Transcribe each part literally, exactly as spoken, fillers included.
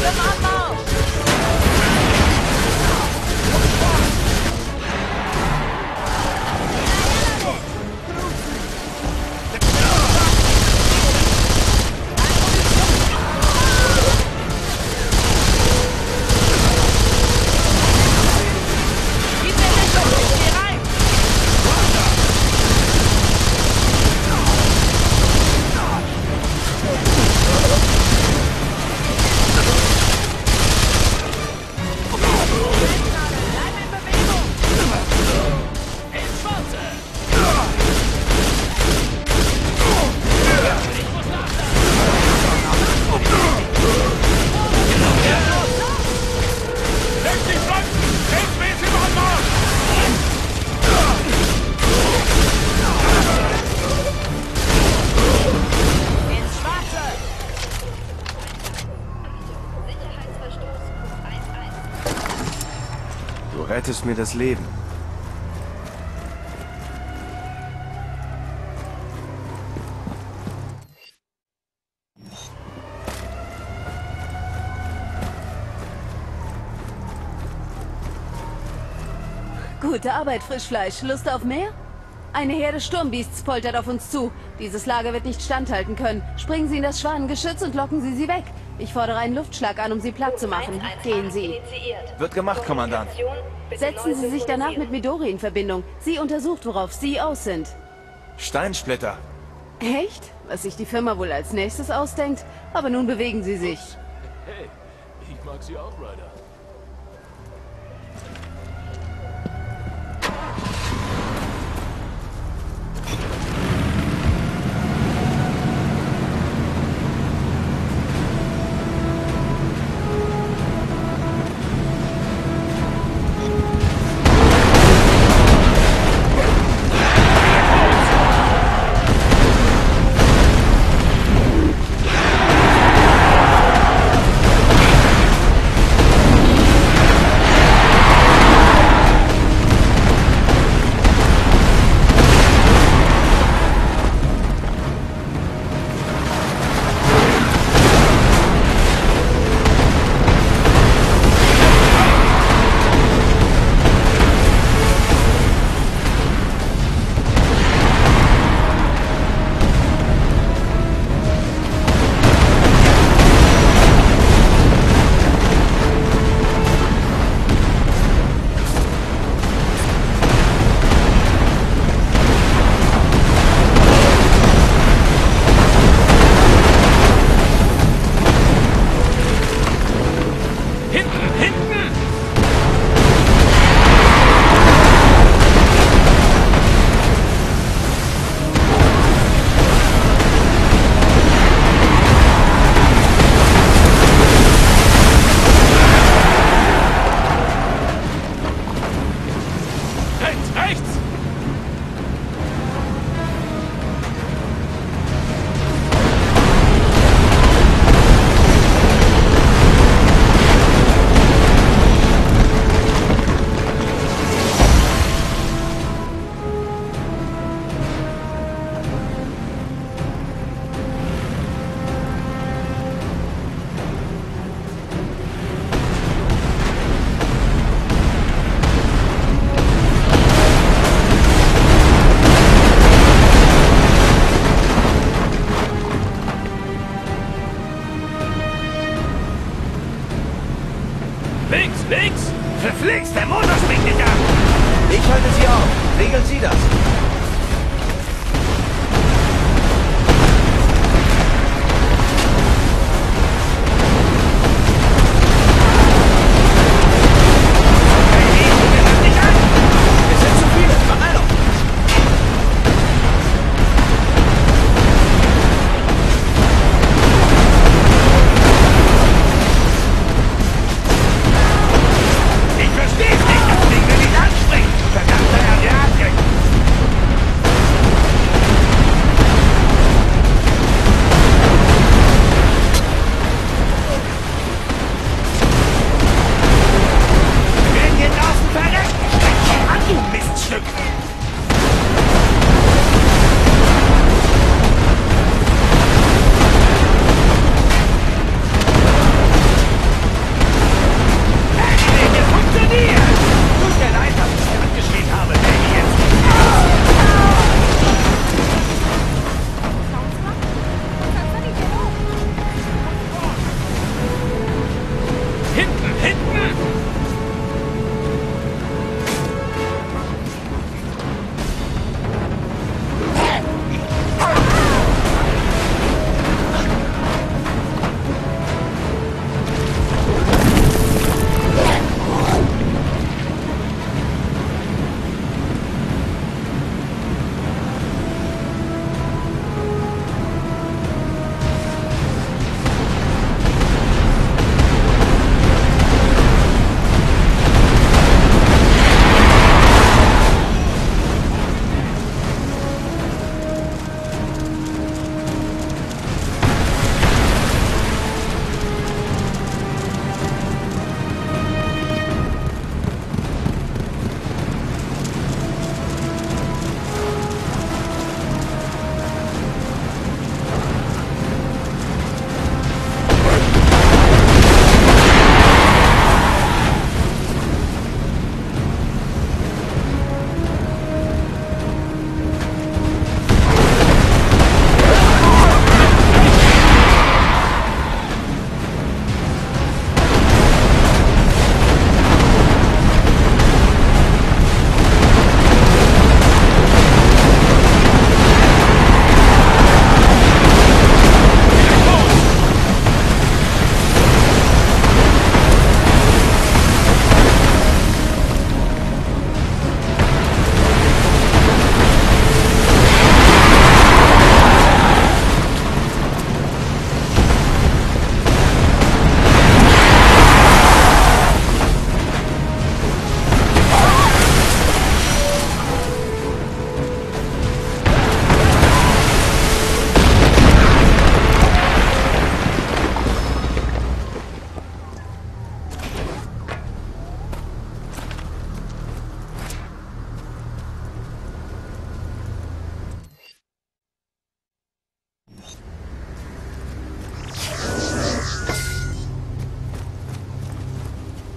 Du rettest mir das Leben. Gute Arbeit, Frischfleisch. Lust auf mehr? Eine Herde Sturmbiestes poltert auf uns zu. Dieses Lager wird nicht standhalten können. Springen Sie in das Schwanengeschütz und locken Sie sie weg. Ich fordere einen Luftschlag an, um sie platt zu machen. Gehen Sie. Wird gemacht, Kommandant. Setzen Sie sich danach mit Midori in Verbindung. Sie untersucht, worauf Sie aus sind. Steinsplitter. Echt? Was sich die Firma wohl als nächstes ausdenkt? Aber nun bewegen Sie sich. Hey, ich mag sie auch, Ryder. Links, links! Verflixt, der Motor springt nicht an! Ich halte sie auf. Regeln Sie das. Es sind zu viele. Beeilung! Ich versteh's nicht, das Ding will nicht anspringen! Verdammte Radiatik!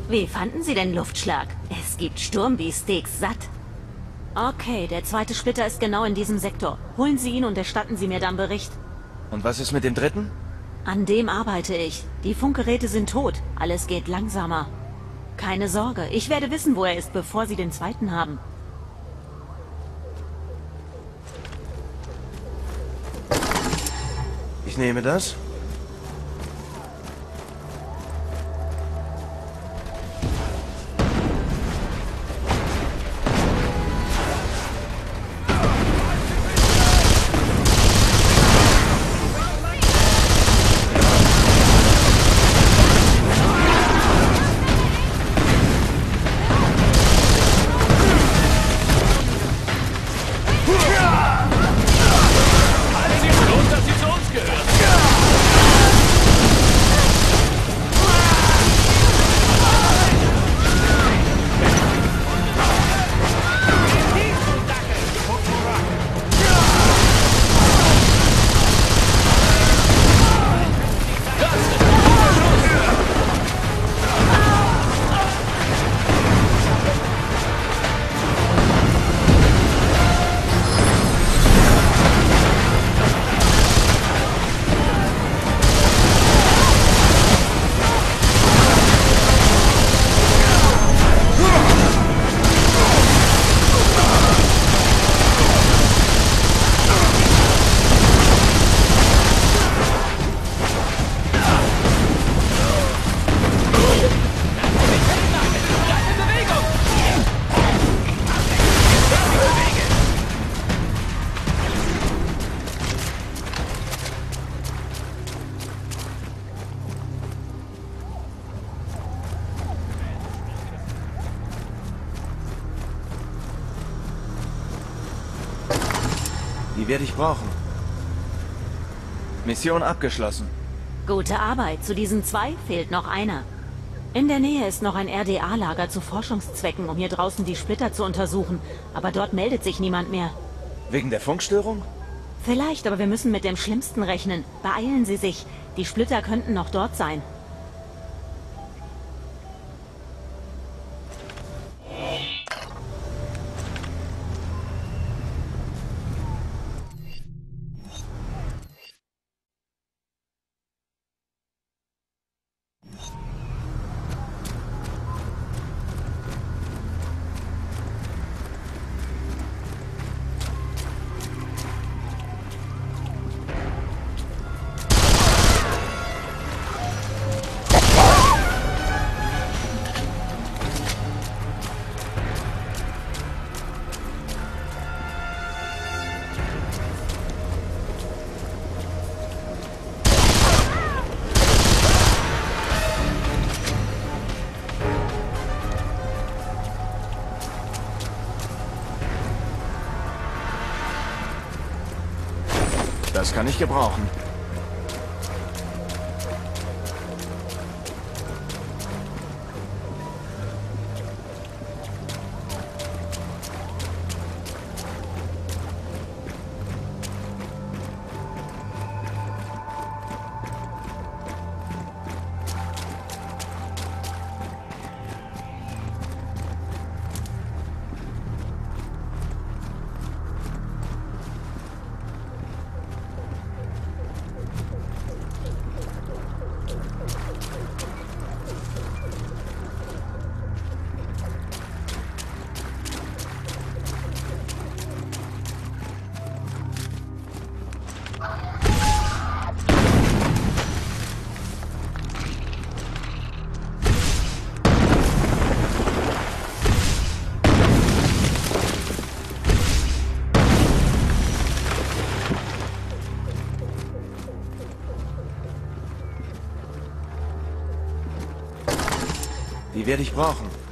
Wie fanden Sie den Luftschlag? Es gibt Sturmbeast-Steaks satt. Okay, der zweite Splitter ist genau in diesem Sektor. Holen Sie ihn und erstatten Sie mir dann Bericht. Und was ist mit dem dritten? An dem arbeite ich. Die Funkgeräte sind tot. Alles geht langsamer. Keine Sorge, ich werde wissen, wo er ist, bevor Sie den zweiten haben. Ich nehme das. Los, dass sie zu uns gehört. Die werde ich brauchen. Mission abgeschlossen. Gute Arbeit. Zu diesen zwei fehlt noch einer. In der Nähe ist noch ein R D A-Lager zu Forschungszwecken, um hier draußen die Splitter zu untersuchen. Aber dort meldet sich niemand mehr. Wegen der Funkstörung? Vielleicht, aber wir müssen mit dem Schlimmsten rechnen. Beeilen Sie sich. Die Splitter könnten noch dort sein. Das kann ich gebrauchen. Die werde ich brauchen.